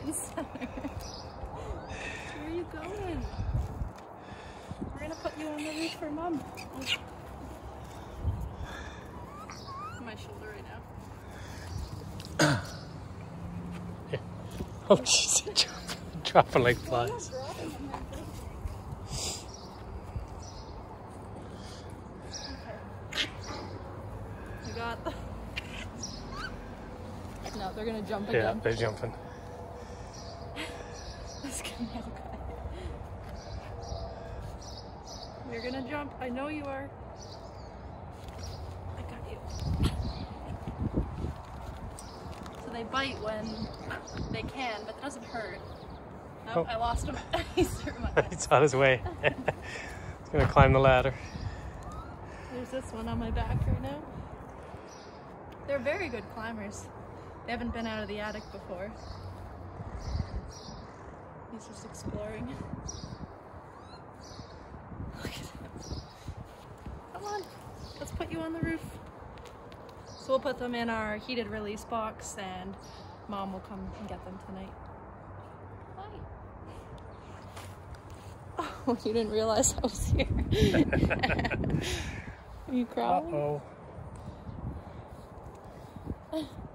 center. Where are you going? We're gonna put you on the roof for Mom. My shoulder right now. Yeah. Oh, jeez, dropping like flies. You got them. No, they're gonna jump Yeah, again. they're jumping. This camera guy. You're gonna jump. I know you are. I got you. So they bite when they can, but it doesn't hurt. Oh, I lost him. He's through my back. He's on his way. He's gonna climb the ladder. There's this one on my back right now. They're very good climbers. They haven't been out of the attic before. He's just exploring. Look at him. Come on, let's put you on the roof. So we'll put them in our heated release box and Mom will come and get them tonight. Hi. Oh, you didn't realize I was here. Are you crawling? Uh-oh.